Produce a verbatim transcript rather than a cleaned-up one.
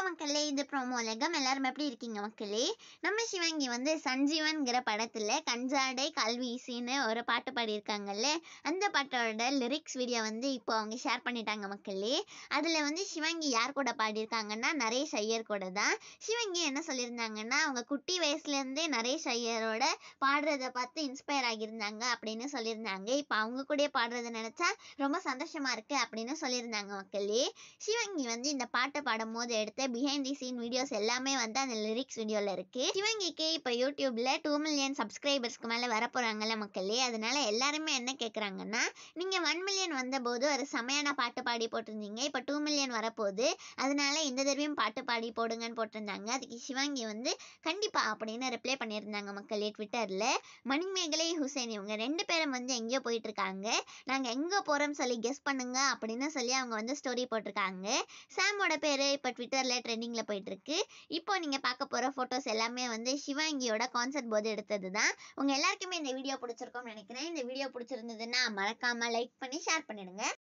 வணக்கம் மக்களே, இது ப்ரோமோ உலகம். எல்லாரும் எப்படி இருக்கீங்க மக்களே? நம்ம சிவங்கி வந்து சஞ்சீவன்கிற படத்துல கஞ்சாடை கல்வீசின்னு ஒரு பாட்டு பாடியிருக்காங்கல்ல, அந்த பாட்டோட லிரிக்ஸ் வீடியோ வந்து இப்போ அவங்க ஷேர் பண்ணிட்டாங்க மக்களே. அதுல வந்து சிவங்கி யார் கூட பாடியிருக்காங்கன்னா நரேஷ் ஐயர் கூட தான். சிவங்கி என்ன சொல்லியிருந்தாங்கன்னா, அவங்க குட்டி வயசுல இருந்தே நரேஷ் ஐயரோட பாடுறத பார்த்து இன்ஸ்பயர் ஆகியிருந்தாங்க அப்படின்னு சொல்லியிருந்தாங்க. இப்போ அவங்க கூட பாடுறத நினைச்சா ரொம்ப சந்தோஷமா இருக்கு அப்படின்னு சொல்லியிருந்தாங்க மக்களே. சிவங்கி வந்து இந்த பாட்டை பாடும்போது எடுத்த பிஹைண்ட் தி சீன் வீடியோஸ் எல்லாமே வந்து அந்த லிரிக்ஸ் வீடியோல இருக்கு. சிவங்கிக்கு இப்போ யூடியூப்ல டூ மில்லியன் சப்ஸ்கிரைபர்ஸ்க்கு மேல வர போறாங்கல்ல மக்களே, அதனால எல்லாருமே என்ன கேட்குறாங்கன்னா, நீங்க ஒன் மில்லியன் வந்த போது ஒரு செமையான பாட்டு பாடி போட்டிருந்தீங்க, இப்போ டூ மில்லியன் வரப்போகுது, அதனால இந்த தடவையும் பாட்டு பாடி போடுங்கன்னு போட்டிருந்தாங்க. அதுக்கு சிவங்கி வந்து கண்டிப்பா அப்படின்னு ரிப்ளை பண்ணியிருந்தாங்க மக்களே ட்விட்டர்ல. மணிமேகலை ஹுசைன் இவங்க ரெண்டு பேரும் வந்து எங்கேயோ போயிட்டு இருக்காங்க, நாங்க எங்க போறோம் சொல்லி கெஸ் பண்ணுங்க அப்படின்னு சொல்லி அவங்க வந்து ஸ்டோரி போட்டிருக்காங்க. சாமோட பேரு இப்போ ட்விட்டர்ல ட்ரெண்டிங்ல போயிட்டு இருக்கு. இப்போ நீங்க பார்க்க போற போட்டோஸ் எல்லாமே வந்து சிவங்கியோட கான்சர்ட் போது எடுத்தது தான். உங்க எல்லாருக்குமே இந்த வீடியோ பிடிச்சிருக்கும்னு நினைக்கிறேன். இந்த வீடியோ பிடிச்சிருந்ததுன்னா மறக்காம லைக் பண்ணி ஷேர் பண்ணிடுங்க.